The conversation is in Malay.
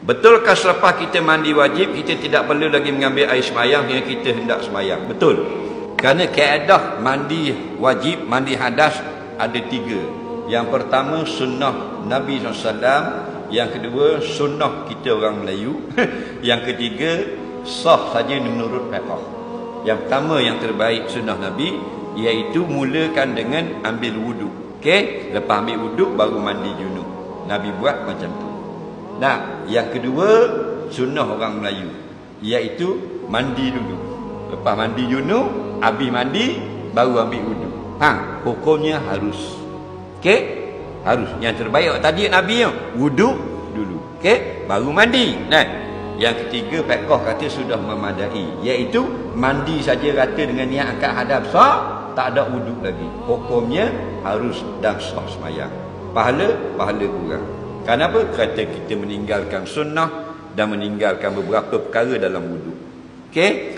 Betulkah selepas kita mandi wajib, kita tidak perlu lagi mengambil air semayang hingga kita hendak semayang? Betul. Kerana kaedah mandi wajib, mandi hadas ada 3. Yang pertama sunnah Nabi SAW. Yang kedua sunnah kita orang Melayu. Yang ketiga sah saja menurut fiqh. Yang pertama yang terbaik sunnah Nabi, iaitu mulakan dengan ambil wuduk. Okey, lepas ambil wuduk baru mandi junub. Nabi buat macam tu. Nah, yang kedua sunnah orang Melayu, iaitu mandi dulu. Lepas mandi junub, habis mandi baru ambil wuduk. Hukumnya harus. Okey? Harus. Yang terbaik tadi Nabi wuduk dulu. Okey? Baru mandi. Nah, yang ketiga fiqh kata sudah memadai, iaitu mandi saja rata dengan niat angkat hadap sah, tak ada wuduk lagi. Hukumnya harus dan sah sembahyang. Pahala kurang. Kenapa? Kata kita meninggalkan sunnah dan meninggalkan beberapa perkara dalam wuduk. Okey?